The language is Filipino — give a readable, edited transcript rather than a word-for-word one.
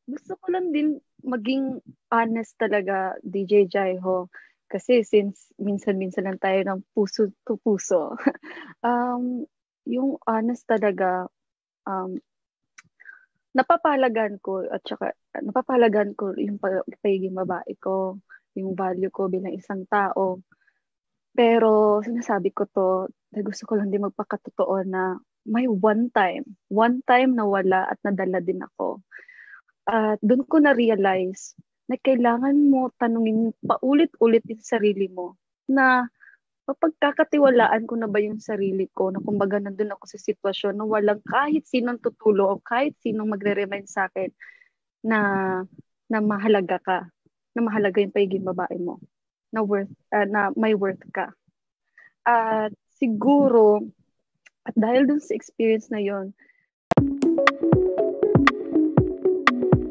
gusto ko lang din maging honest talaga, DJ Jaiho. Kasi since minsan-minsan lang tayo ng puso to puso, um, yung honest talaga, um, napapahalagan ko yung pagiging babae ko, yung value ko bilang isang tao. Pero sinasabi ko to, dahil gusto ko lang din magpakatotoo na may one time na wala at nadala din ako. At doon ko na-realize na kailangan mo tanungin paulit-ulit yung sarili mo na mapagkakatiwalaan ko na ba yung sarili ko na kumbaga nandun ako sa sitwasyon na walang kahit sinong tutulong o kahit sinong magre-remind sa akin na na mahalaga ka, na mahalaga yung pagiging babae mo, na may worth ka. At siguro, at dahil dun sa experience na yon,